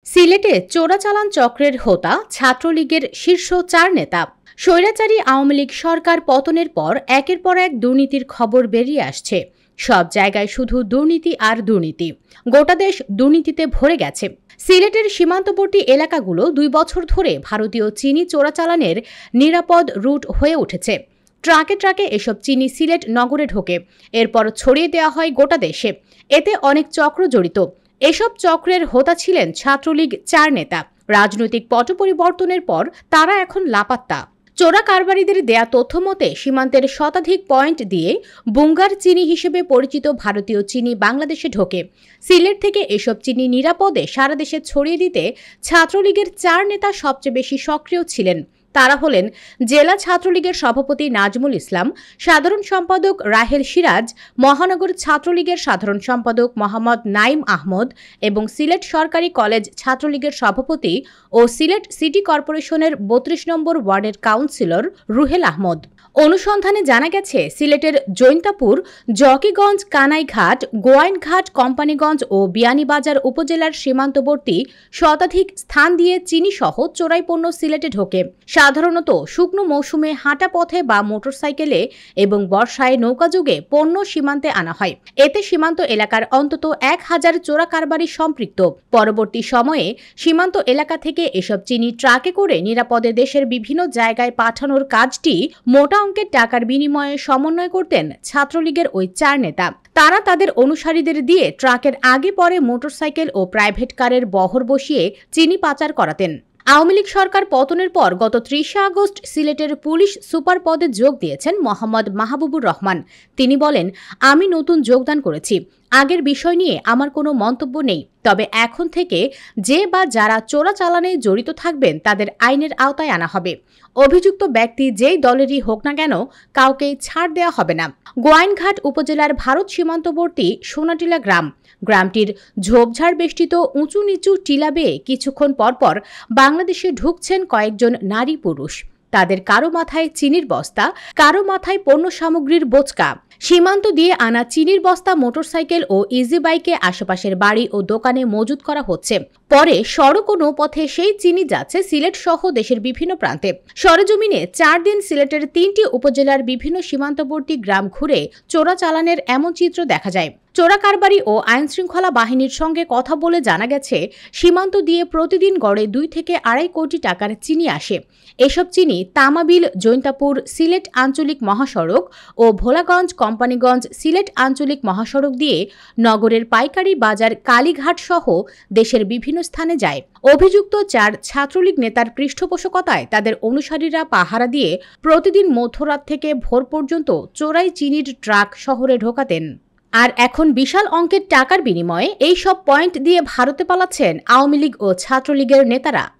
সিলেটে চোরাচালান চক্রের হোতা ছাত্রলীগের শীর্ষ ৪ নেতা। স্বৈরাচারী আওয়ামী লীগ সরকার পতনের পর একের পর এক দুর্নীতির খবর বেরিয়ে আসছে। সব জায়গায় শুধু দুর্নীতি আর দুর্নীতি। গোটা দেশ দুর্নীতিতে ভরে গেছে। সিলেটের সীমান্তবর্তী এলাকাগুলো ২ বছর ধরে ভারতীয় চিনি চোরাচালানের নিরাপদ রুট হয়ে উঠেছে। ট্রাকে ট্রাকে এসব চিনি সিলেট নগরে ঢোকে, এরপর ছড়িয়ে দেওয়া হয় গোটা দেশে। এতে অনেক চক্র জড়িত। এসব চক্রের হোতা ছিলেন ছাত্রলীগ ৪ নেতা। রাজনৈতিক পট পরিবর্তনের পর তারা এখন লাপাত্তা। চোরা কারবারিদের দেয়া তথ্য মতে সীমান্তের শতাধিক পয়েন্ট দিয়ে বুঙ্গার চিনি হিসেবে পরিচিত ভারতীয় চিনি বাংলাদেশে ঢোকে। সিলেট থেকে এসব চিনি নিরাপদে সারা দেশে ছড়িয়ে দিতে ছাত্রলীগের ৪ নেতা সবচেয়ে বেশি সক্রিয় ছিলেন। তারা হলেন জেলা ছাত্রলীগের সভাপতি নাজমুল ইসলাম, সাধারণ সম্পাদক রাহেল সিরাজ, মহানগর ছাত্রলীগের সাধারণ সম্পাদক মোহাম্মদ নাইম আহমদ এবং সিলেট সরকারি কলেজ ছাত্রলীগের সভাপতি ও সিলেট সিটি কর্পোরেশনের ৩২ নম্বর ওয়ার্ডের কাউন্সিলর রুহেল আহমদ। অনুসন্ধানে জানা গেছে, সিলেটের জৈন্তাপুর, জকিগঞ্জ, কানাইঘাট, গোয়াইনঘাট, কোম্পানিগঞ্জ ও বিয়ানীবাজার উপজেলার সীমান্তবর্তী শতাধিক স্থান দিয়ে চিনিসহ চোরাই পণ্য সিলেটে ঢোকে। সাধারণত শুকনো মৌসুমে হাঁটা পথে বা মোটরসাইকেলে এবং বর্ষায় নৌকাযোগে পণ্য সীমান্তে আনা হয়। এতে সীমান্ত এলাকার অন্তত ১,০০০ চোরা কারবারি সম্পৃক্ত। পরবর্তী সময়ে সীমান্ত এলাকা থেকে এসব চিনি ট্রাকে করে নিরাপদে দেশের বিভিন্ন জায়গায় পাঠানোর কাজটি মোটা অঙ্কের টাকার বিনিময়ে সমন্বয় করতেন ছাত্রলীগের ওই ৪ নেতা। তারা তাদের অনুসারীদের দিয়ে ট্রাকের আগে পরে মোটরসাইকেল ও প্রাইভেট কারের বহর বসিয়ে চিনি পাচার করাতেন। আওয়ামী লীগ সরকার পতনের পর গত ৩০ আগস্ট সিলেটের পুলিশ সুপার পদে যোগ দিয়েছেন মোহাম্মদ মাহবুবুর রহমান। তিনি বলেন, আমি নতুন যোগদান করেছি। আগের বিষয় নিয়ে আমার কোনো মন্তব্য নেই। তবে এখন থেকে যে বা যারা চোরাচালানে জড়িত থাকবেন তাদের আইনের আওতায় আনা হবে। অভিযুক্ত ব্যক্তি যেই দলেরই হোক না কেন, কাউকে ছাড় দেওয়া হবে না। গোয়াইনঘাট উপজেলার ভারত সীমান্তবর্তী সোনাটিলা গ্রামটির ঝোপঝাড় বেষ্টিত উঁচু নিচু টিলা বেয়ে কিছুক্ষণ পরপর বাংলাদেশে ঢুকছেন কয়েকজন নারী পুরুষ। তাদের কারো মাথায় চিনির বস্তা, কারো মাথায় পণ্য সামগ্রীর বোচকা। সীমান্ত দিয়ে আনা চিনির বস্তা মোটরসাইকেল ও ইজি বাইকে আশেপাশের বাড়ি ও দোকানে মজুত করা হচ্ছে। পরে সড়ক ও নৌপথে সেই চিনি যাচ্ছে সিলেট সহ দেশের বিভিন্ন প্রান্তে। সরেজমিনে ৪ দিন সিলেটের ৩টি উপজেলার বিভিন্ন সীমান্তবর্তী গ্রাম ঘুরে চোরাচালানের এমন চিত্র দেখা যায়। চোরা কারবারি ও আইনশৃঙ্খলা বাহিনীর সঙ্গে কথা বলে জানা গেছে, সীমান্ত দিয়ে প্রতিদিন গড়ে ২ থেকে ২.৫ কোটি টাকার চিনি আসে। এসব চিনি তামাবিল, জৈন্তাপুর, সিলেট আঞ্চলিক মহাসড়ক ও ভোলাগঞ্জ, কোম্পানিগঞ্জ, সিলেট আঞ্চলিক মহাসড়ক দিয়ে নগরের পাইকারি বাজার কালীঘাট সহ দেশের বিভিন্ন স্থানে যায়। অভিযুক্ত ৪ ছাত্রলীগ নেতার পৃষ্ঠপোষকতায় তাদের অনুসারীরা পাহারা দিয়ে প্রতিদিন মধ্যরাত থেকে ভোর পর্যন্ত চোরাই চিনির ট্রাক শহরে ঢোকাতেন। আর এখন বিশাল অঙ্কের টাকার বিনিময়ে এই সব পয়েন্ট দিয়ে ভারতে পালাচ্ছেন আওয়ামী লীগ ও ছাত্রলীগের নেতারা।